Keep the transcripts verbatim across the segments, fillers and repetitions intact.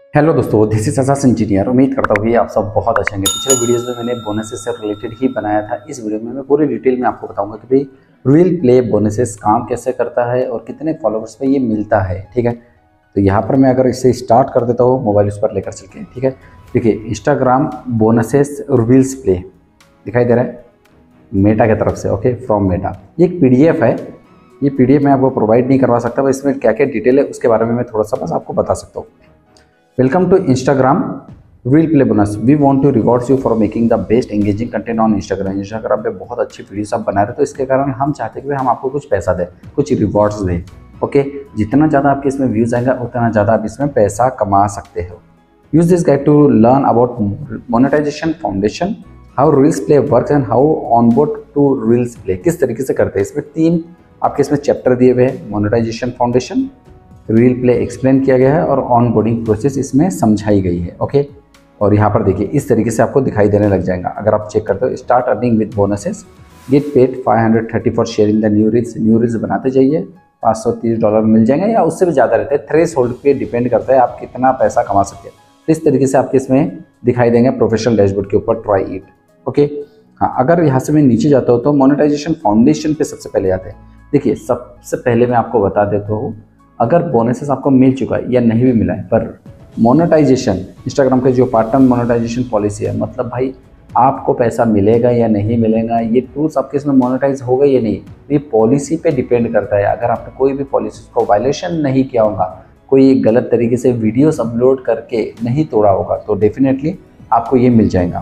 Hello दोस्तों, this is Akash engineer. उम्मीद करता हूँ कि आप सब बहुत अच्छे होंगे। पिछले वीडियोस में मैंने बोनसेस से रिलेटेड ही बनाया था। इस वीडियो में मैं पूरी डिटेल में आपको बताऊंगा कि भाई रील प्ले बोनसेस काम कैसे करता है और कितने फॉलोवर्स पे ये मिलता है। ठीक है, तो यहाँ पर मैं अगर इसे स्टार्ट कर देता हूँ मोबाइल उस पर लेकर चल के। ठीक है, देखिए इंस्टाग्राम बोनसेस रील्स प्ले दिखाई दे रहा है मेटा की तरफ से। Okay, from Meta. ये एक पी डी एफ है। ये पी डी एफ मैं आपको प्रोवाइड नहीं करवा सकता, बस इसमें क्या क्या डिटेल है उसके बारे में मैं थोड़ा सा बस आपको बता सकता हूँ। Welcome to Instagram Reel Play Bonus. We want to reward you for making the best engaging content on Instagram. Instagram पे बहुत अच्छी वीडियोस आप बना रहे हो, तो इसके कारण हम चाहते हैं कि हम आपको कुछ पैसा दें, कुछ रिवॉर्ड्स दें। ओके, जितना ज़्यादा आपके इसमें व्यूज़ आएंगे उतना ज़्यादा आप इसमें पैसा कमा सकते हो। Use this guide to learn about monetisation foundation, how reels play work and how on board to reels play. किस तरीके से करते हैं, इसमें तीन आपके इसमें चैप्टर दिए हुए हैं। Monetisation foundation, reel play explain किया गया है और ऑन बोर्डिंग प्रोसेस इसमें समझाई गई है। ओके, और यहाँ पर देखिए इस तरीके से आपको दिखाई देने लग जाएगा। अगर आप चेक करते हो, start earning with bonuses, get paid five hundred thirty for sharing the new reels. New reels बनाते जाइए, पाँच सौ तीस डॉलर मिल जाएंगे या उससे भी ज़्यादा रहते हैं। थ्रेश होल्ड पे डिपेंड करता है आप कितना पैसा कमा सकते हैं। तो इस तरीके से आपके इसमें दिखाई देंगे प्रोफेशनल डैशबोर्ड के ऊपर। Try it. ओके, हाँ, अगर यहाँ से मैं नीचे जाता हूँ तो मोनेटाइजेशन फाउंडेशन पे सबसे पहले आते हैं। देखिए सबसे पहले मैं आपको बता देता हूँ, अगर बोनसेस आपको मिल चुका है या नहीं भी मिला है, पर मोनेटाइजेशन इंस्टाग्राम के जो पार्ट टाइम मोनेटाइजेशन पॉलिसी है, मतलब भाई आपको पैसा मिलेगा या नहीं मिलेगा, ये टूल्स आपके इसमें मोनेटाइज होगा या नहीं, ये पॉलिसी पे डिपेंड करता है। अगर आपने कोई भी पॉलिसी को वायलेशन नहीं किया होगा, कोई गलत तरीके से वीडियोस अपलोड करके नहीं तोड़ा होगा, तो डेफिनेटली आपको ये मिल जाएगा।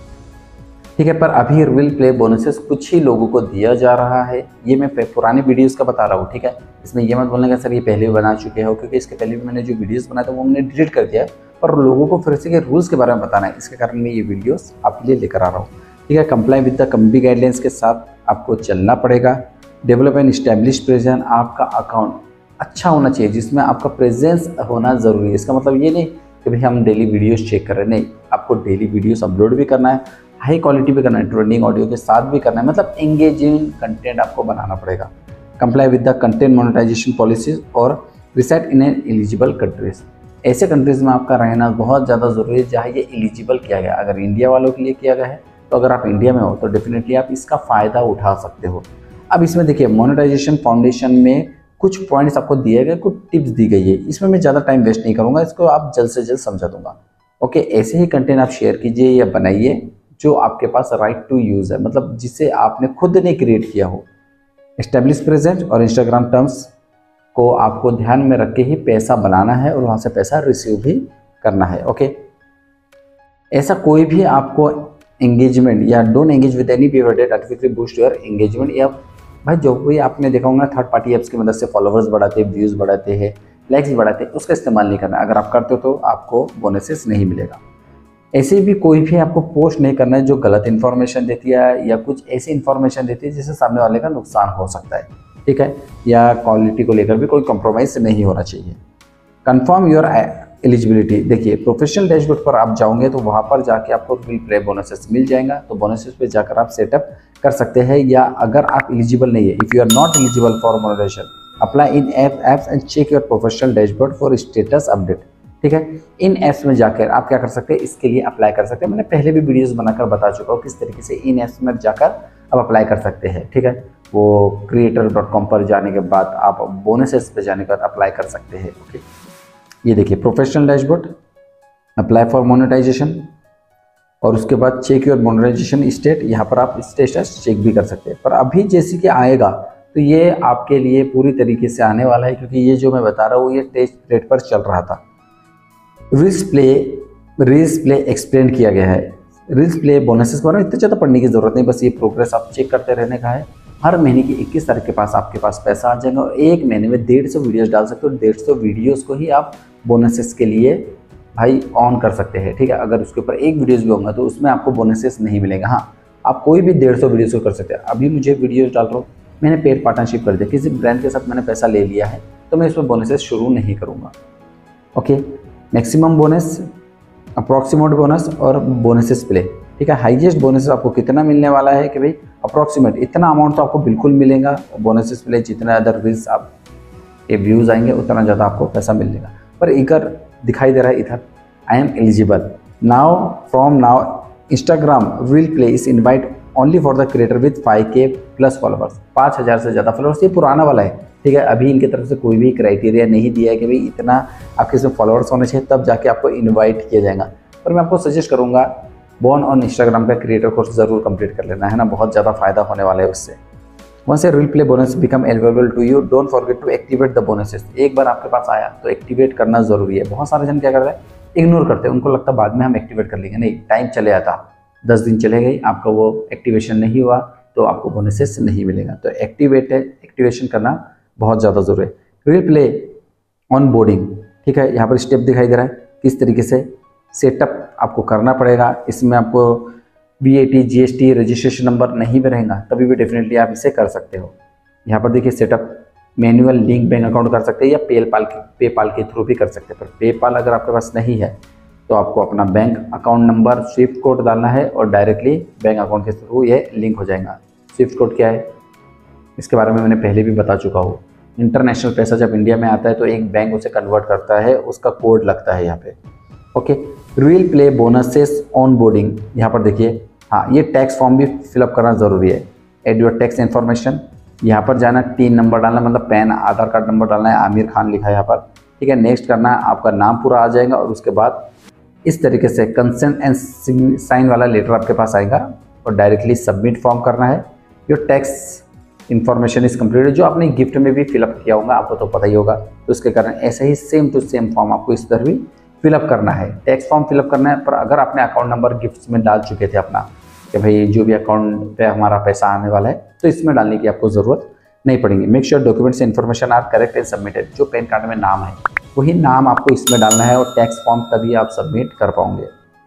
ठीक है, पर अभी रील प्ले बोनसेस कुछ ही लोगों को दिया जा रहा है। ये मैं पुरानी वीडियोस का बता रहा हूँ। ठीक है, इसमें ये मत बोलने का सर ये पहले भी बना चुके हो, क्योंकि इसके पहले भी मैंने जो वीडियोस बनाए थे वो मैंने डिलीट कर दिया है, पर लोगों को फिर से के रूल्स के बारे में बताना है, इसके कारण मैं ये वीडियोस आपके लिए लेकर आ रहा हूँ। ठीक है, comply with the company guidelines के साथ आपको चलना पड़ेगा। डेवलप एंड स्टैब्लिश प्रेजेंस, आपका अकाउंट अच्छा होना चाहिए जिसमें आपका प्रेजेंस होना ज़रूरी है। इसका मतलब ये नहीं कि भाई हम डेली वीडियोज़ चेक कर रहे हैं, नहीं, आपको डेली वीडियोज़ अपलोड भी करना है, हाई क्वालिटी भी करना है, ट्रेंडिंग ऑडियो के साथ भी करना है, मतलब एंगेजिंग कंटेंट आपको बनाना पड़ेगा। Comply with the content monetisation policies और reside in an eligible countries. ऐसे कंट्रीज़ में आपका रहना बहुत ज़्यादा ज़रूरी है जहाँ ये एलिजिबल किया गया। अगर इंडिया वालों के लिए किया गया है, तो अगर आप इंडिया में हो तो डेफिनेटली आप इसका फ़ायदा उठा सकते हो। अब इसमें देखिए मोनेटाइजेशन फाउंडेशन में कुछ पॉइंट्स आपको दिए गए, कुछ टिप्स दी गई है। इसमें मैं ज़्यादा टाइम वेस्ट नहीं करूँगा, इसको आप जल्द से जल्द समझा दूँगा। ओके, ऐसे ही कंटेंट आप शेयर कीजिए या बनाइए जो आपके पास राइट टू यूज़ है, मतलब जिसे आपने खुद ने क्रिएट किया हो। एस्टेब्लिश प्रेजेंट और इंस्टाग्राम टर्म्स को आपको ध्यान में रख के ही पैसा बनाना है और वहाँ से पैसा रिसीव भी करना है। ओके, ऐसा कोई भी आपको एंगेजमेंट या don't engage with any behaviour that artificially boost your engagement, या भाई जो भी आपने देखा होगा थर्ड पार्टी ऐप्स की मदद से फॉलोवर्स बढ़ाते हैं, व्यूज़ बढ़ाते हैं, लाइक्स बढ़ाते हैं, उसका इस्तेमाल नहीं करना। अगर आप करते हो तो आपको बोनसेस नहीं मिलेगा। ऐसे भी कोई भी आपको पोस्ट नहीं करना है जो गलत इन्फॉर्मेशन देती है या कुछ ऐसी इन्फॉर्मेशन देती है जिससे सामने वाले का नुकसान हो सकता है। ठीक है, या क्वालिटी को लेकर भी कोई कॉम्प्रोमाइज़ नहीं होना चाहिए। Confirm your eligibility. देखिए प्रोफेशनल डैशबोर्ड पर आप जाओगे तो वहाँ पर जाके आपको रील प्ले बोनसेस मिल जाएगा, तो बोनसेस पे जाकर आप सेटअप कर सकते हैं। या अगर आप एलिजिबल नहीं है, if you are not eligible for monetisation, apply in app apps and check your professional dashboard for status update. ठीक है, इन ऐप्स में जाकर आप क्या कर सकते हैं, इसके लिए अप्लाई कर सकते हैं। मैंने पहले भी वीडियोस बनाकर बता चुका हूँ किस तरीके से इन ऐप्स में जाकर आप अप्लाई कर सकते हैं। ठीक है, वो क्रिएटर डॉट कॉम पर जाने के बाद आप बोनसेस पे जाने के बाद अप्लाई कर सकते हैं। ओके, ये देखिए professional dashboard, apply for monetisation, और उसके बाद चेक योर मोनेटाइजेशन स्टेट। यहाँ पर आप स्टेटस चेक भी कर सकते हैं। पर अभी जैसे कि आएगा तो ये आपके लिए पूरी तरीके से आने वाला है, क्योंकि ये जो मैं बता रहा हूँ ये टेस्ट प्लेट पर चल रहा था। Reels play reels play explain किया गया है। रील्स प्ले बोनसेस पर इतने ज़्यादा पढ़ने की ज़रूरत नहीं, बस ये प्रोग्रेस आप चेक करते रहने का है। हर महीने की इक्कीस तारीख के पास आपके पास पैसा आ जाएगा और एक महीने में डेढ़ सौ वीडियोज़ डाल सकते हो। डेढ़ सौ वीडियोज़ को ही आप बोनसेस के लिए भाई ऑन कर सकते हैं। ठीक है, अगर उसके ऊपर एक वीडियोज़ भी होगा तो उसमें आपको बोनसेस नहीं मिलेगा। हाँ, आप कोई भी डेढ़ सौ वीडियोज़ को कर सकते हैं। अभी मुझे वीडियोज़ डाल रहा हूँ, मैंने पेड पार्टनरशिप कर दिया, किसी ब्रांड के साथ मैंने पैसा ले लिया है, तो मैं इसमें बोनसेस शुरू नहीं करूँगा। Okay, maximum bonus, approximate bonus और बोनसेस प्ले। ठीक है, हाईएस्ट बोनसेस आपको कितना मिलने वाला है कि भाई अप्रॉक्सीमेट इतना अमाउंट तो आपको बिल्कुल मिलेगा। बोनसेस प्ले जितना अदर रील्स आप ये व्यूज़ आएंगे उतना ज़्यादा आपको पैसा मिलेगा। पर अगर दिखाई दे रहा है इधर, I am eligible now from now Instagram reel play is invite only for the creator with five K plus followers. पाँच हज़ार से ज़्यादा फॉलोवर्स, ये पुराना वाला है, ठीक है। अभी इनकी तरफ से कोई भी क्राइटेरिया नहीं दिया है कि भाई इतना आपके इसमें फॉलोअर्स होने चाहिए तब जाके आपको इनवाइट किया जाएगा। पर मैं आपको सजेस्ट करूंगा बॉर्न ऑन इंस्टाग्राम का क्रिएटर कोर्स जरूर कंप्लीट कर लेना है ना, बहुत ज़्यादा फायदा होने वाला है उससे। Once a reel play bonus become eligible to you don't forget to activate the bonuses. एक बार आपके पास आया तो एक्टिवेट करना जरूरी है। बहुत सारे जन क्या करते हैं, इग्नोर करते हैं, उनको लगता है बाद में हम एक्टिवेट कर लेंगे। नहीं, टाइम चले आता, दस दिन चले गए, आपका वो एक्टिवेशन नहीं हुआ तो आपको बोनसेस नहीं मिलेगा। तो एक्टिवेट एक्टिवेशन करना बहुत ज़्यादा जरूरी है। रील प्ले ऑन बोर्डिंग, ठीक है, यहाँ पर स्टेप दिखाई दे रहा है किस तरीके से सेटअप आपको करना पड़ेगा। इसमें आपको V A T G S T registration number नहीं भी रहेगा तभी भी डेफिनेटली आप इसे कर सकते हो। यहाँ पर देखिए setup manual link bank account कर सकते हैं या पेपाल के पेपाल के थ्रू भी कर सकते हैं। पर पेपाल अगर आपके पास नहीं है तो आपको अपना bank account number swift code डालना है और डायरेक्टली बैंक अकाउंट के थ्रू ये लिंक हो जाएगा। स्विफ्ट कोड क्या है इसके बारे में मैंने पहले भी बता चुका हूँ। इंटरनेशनल पैसा जब इंडिया में आता है तो एक बैंक उसे कन्वर्ट करता है, उसका कोड लगता है यहाँ पे। Okay, reel play bonuses onboarding, यहाँ पर देखिए, हाँ ये टैक्स फॉर्म भी फिलअप करना ज़रूरी है। एड योर टैक्स इन्फॉर्मेशन, यहाँ पर जाना, तीन नंबर डालना, मतलब पैन आधार कार्ड नंबर डालना है, आमिर खान लिखा है यहाँ पर, ठीक है। नेक्स्ट करना है, आपका नाम पूरा आ जाएगा और उसके बाद इस तरीके से कंसेंट एंड साइन वाला लेटर आपके पास आएगा और डायरेक्टली सबमिट फॉर्म करना है। Your tax information is completed, जो आपने गिफ्ट में भी फिलअप किया होगा आपको तो पता ही होगा, तो उसके कारण ऐसे ही सेम टू सेम फॉर्म आपको इस तरह भी फिलअप करना है। टैक्स फॉर्म फिलअप करना है। पर अगर आपने अकाउंट नंबर गिफ्ट्स में डाल चुके थे अपना कि भाई जो भी अकाउंट पे हमारा पैसा आने वाला है तो इसमें डालने की आपको ज़रूरत नहीं पड़ेगी। Make sure documents information are correct and submitted, जो पैन कार्ड में नाम है वही नाम आपको इसमें डालना है और टैक्स फॉर्म तभी आप सबमिट कर पाओगे।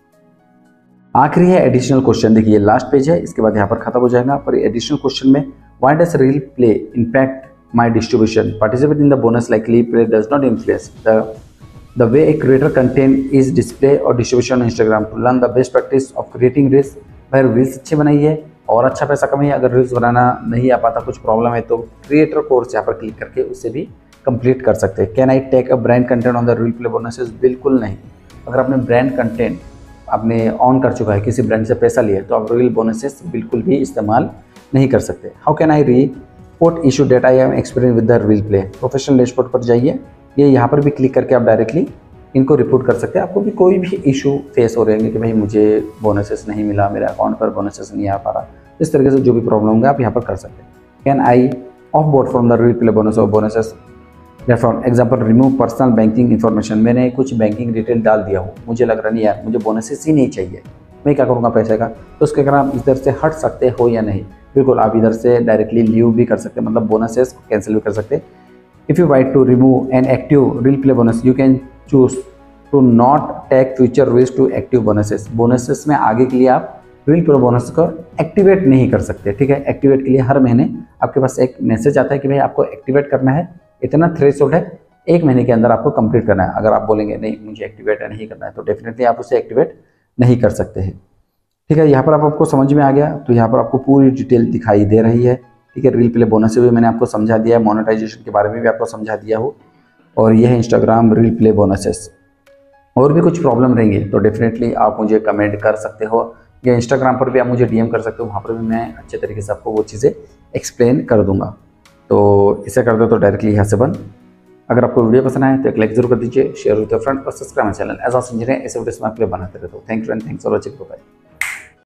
आखिरी है एडिशनल क्वेश्चन, देखिए लास्ट पेज है, इसके बाद यहाँ पर खत्म हो जाएगा। पर एडिशनल क्वेश्चन में why does reel play impact my distribution, participate in the bonus likely play does not influence the the way a creator content is display और distribution on Instagram to learn the best practice of creating reels. भाई reels अच्छी बनाइए और अच्छा पैसा कमाइए। अगर reels बनाना नहीं आ पाता, कुछ प्रॉब्लम है, तो क्रिएटर कोर्स यहाँ पर क्लिक करके उससे भी कंप्लीट कर सकते हैं। Can I take a brand content on the reel play bonuses, बिल्कुल नहीं। अगर आपने ब्रांड कंटेंट आपने ऑन कर चुका है, किसी ब्रांड से पैसा लिया, तो आप रील बोनसेस बिल्कुल भी इस्तेमाल नहीं कर सकते। How can I report issue that I am experience with the reel play, professional dashboard पर जाइए, ये यहाँ पर भी क्लिक करके आप डायरेक्टली इनको रिपोर्ट कर सकते हैं। आपको भी कोई भी इशू फेस हो रहेंगे कि भाई मुझे बोनसेस नहीं मिला, मेरे अकाउंट पर बोनसेस नहीं आ पा रहा, इस तरीके से जो भी प्रॉब्लम होंगे आप यहाँ पर कर सकते हैं। Can I off board from the reel play bonus और bonuses for example remove personal banking information, मैंने कुछ बैंकिंग डिटेल डाल दिया हो, मुझे लग रहा नहीं यार मुझे बोनसेस ही नहीं चाहिए, मैं क्या करूँगा पैसे का, तो उसके कारण आप इधर से हट सकते हो या नहीं। बिल्कुल, आप इधर से डायरेक्टली लीव भी कर सकते हैं, मतलब बोनसेस कैंसिल भी कर सकते हैं। If you want to remove an active reel play bonus you can choose to not take future reels to active bonuses. Bonuses में आगे के लिए आप रील प्ले बोनस को एक्टिवेट नहीं कर सकते, ठीक है। एक्टिवेट के लिए हर महीने आपके पास एक मैसेज आता है कि भाई आपको एक्टिवेट करना है, इतना थ्रेशोल्ड है, एक महीने के अंदर आपको कंप्लीट करना है। अगर आप बोलेंगे नहीं मुझे एक्टिवेट नहीं करना है तो डेफिनेटली आप उसे एक्टिवेट नहीं कर सकते हैं, ठीक है। यहाँ पर आप आपको समझ में आ गया, तो यहाँ पर आपको पूरी डिटेल दिखाई दे रही है, ठीक है। रील प्ले बोनस से भी मैंने आपको समझा दिया है, मोनेटाइजेशन के बारे में भी आपको समझा दिया हो, और यह है इंस्टाग्राम रील प्ले बोनसेस। और भी कुछ प्रॉब्लम रहेंगे तो डेफिनेटली आप मुझे कमेंट कर सकते हो, या इंस्टाग्राम पर भी आप मुझे डीएम कर सकते हो, वहाँ पर भी मैं अच्छे तरीके से आपको वो चीज़ें एक्सप्लेन कर दूंगा। तो इसे कर दो तो डायरेक्टली यहाँ से बन। अगर आपको वीडियो पसंद आए तो एक लाइक जरूर कर दीजिए, शेयर विद योर फ्रेंड और subscribe my channel. Age of engineer ऐसे वीडियोस मैं आपके लिए बनाते रहता हूँ। Thank you and thanks for watching. Bye.